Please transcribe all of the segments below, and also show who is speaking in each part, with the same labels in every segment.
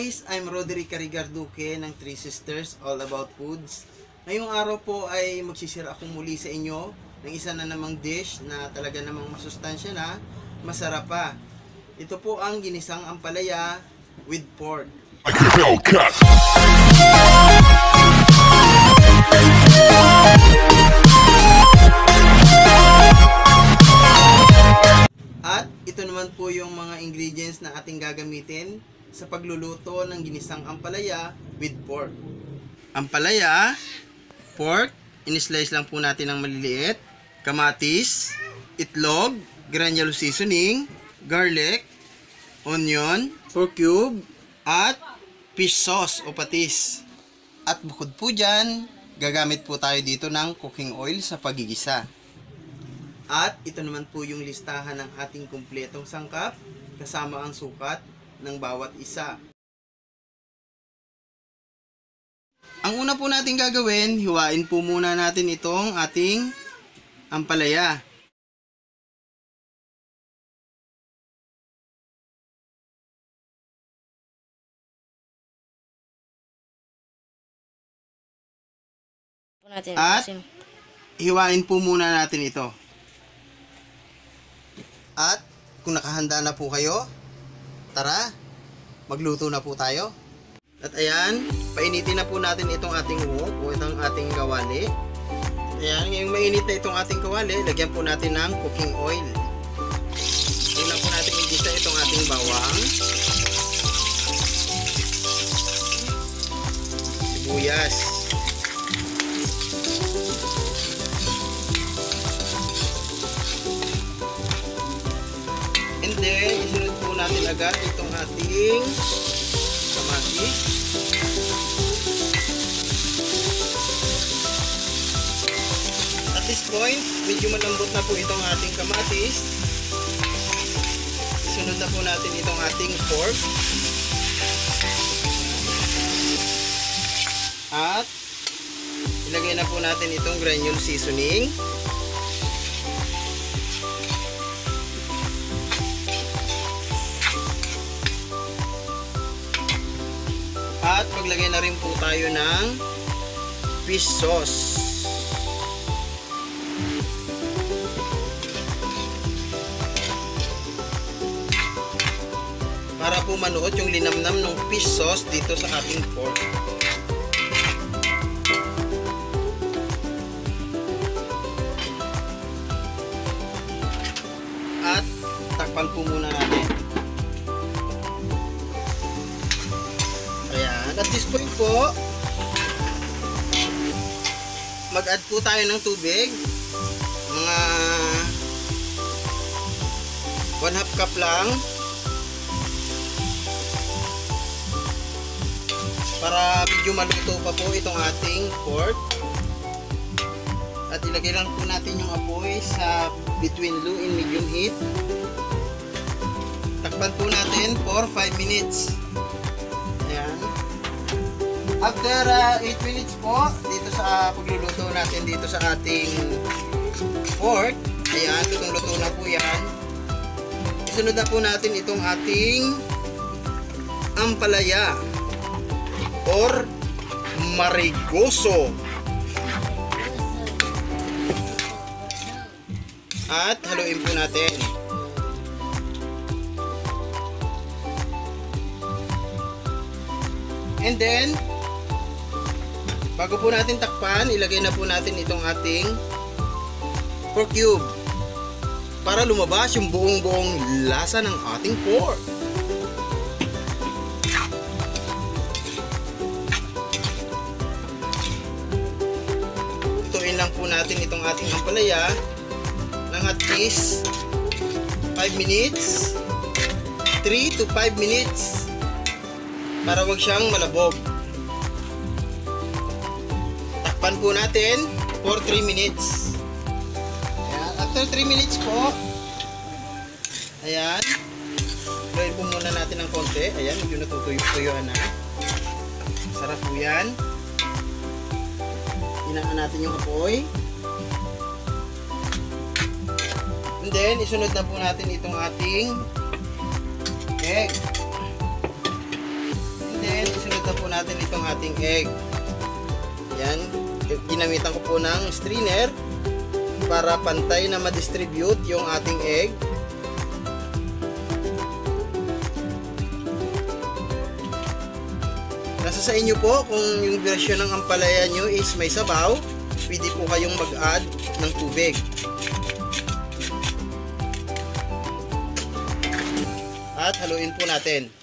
Speaker 1: guys, I'm Roderick Carigarduque ng Three Sisters All About Foods. Ngayong araw po ay magsishare ako muli sa inyo ng isa na namang dish na talaga namang masustansya na, masarap pa. Ito po ang ginisang ampalaya with pork. At ito naman po yung mga ingredients na ating gagamitin sa pagluluto ng ginisang ampalaya with pork. Ampalaya, pork, in-slice lang po natin ng maliliit, kamatis, itlog, granule seasoning, garlic, onion, pork cube, at fish sauce o patis. At bukod po dyan, gagamit po tayo dito ng cooking oil sa pagigisa. At ito naman po yung listahan ng ating kumpletong sangkap kasama ang sukat ng bawat isa. Ang una po natin gagawin, hiwain po muna natin itong ating ampalaya. At hiwain po muna natin ito. At kung nakahanda na po kayo, tara, magluto na po tayo. At ayan, painitin na po natin itong ating wok o itong ating kawali. Ayan, ngayong mainit na itong ating kawali, lagyan po natin ng cooking oil. Una po natin igisa itong ating bawang, sibuyas, and then isunod po natin agad itong ating kamatis. At this point, medyo malambot na po itong ating kamatis. Isunod na po natin itong ating pork. At ilagay na po natin itong granule seasoning. At maglagay na rin po tayo ng fish sauce. Para po manuot yung linamnam ng fish sauce dito sa ating pork. At takpan po muna natin. At this point po, mag-add po tayo ng tubig. Mga 1/2 cup lang. Para medyo maluto pa po itong ating pork. At ilagay lang po natin yung apoy sa between low and medium heat. Takpan po natin for 5 minutes. Ayan. After 8 minutes po, dito sa pagluluto natin dito sa ating pork, ayan, lutong-luto na po yan. Isunod na po natin itong ating ampalaya or marigoso. At haluin po natin. And then, bago po natin takpan, ilagay na po natin itong ating pork cube para lumabas yung buong lasa ng ating pork. Lutuin lang po natin itong ating ampalaya ng at least 5 minutes, 3 to 5 minutes para wag siyang malabog. Takpan po natin for 3 minutes. Ayan. After 3 minutes po, ayan, gawin po muna natin ng konti. Ayan, medyo natutuyo-tuyuan na. Sarap po yan. Hinaan natin yung apoy. And then, isunod na po natin itong ating egg. And natin itong ating egg. Yan. Ginamitan ko po ng strainer para pantay na ma-distribute yung ating egg. Nasa sa inyo po kung yung version ng ampalaya nyo is may sabaw, pwede po kayong mag-add ng tubig. At haluin po natin.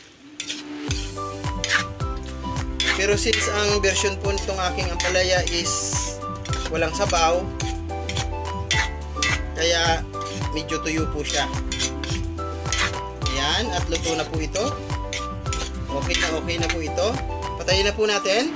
Speaker 1: Pero since ang version po nitong aking ampalaya is walang sabaw, kaya medyo tuyo po siya. Ayan, at luto na po ito. Okay na po ito. Patayin na po natin.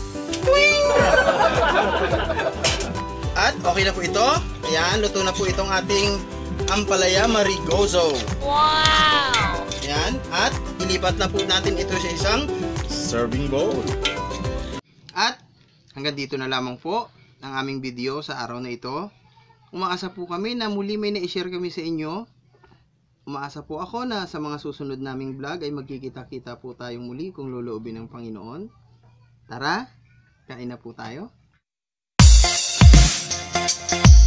Speaker 1: At okay na po ito. Ayan, luto na po itong ating ampalaya marigoso. Wow! Ayan, at ilipat na po natin ito sa isang serving bowl. At hanggang dito na lamang po ang aming video sa araw na ito. Umaasa po kami na muli may na-share kami sa inyo. Umaasa po ako na sa mga susunod naming vlog ay magkikita-kita po tayong muli kung loloobin ng Panginoon. Tara, kain na po tayo.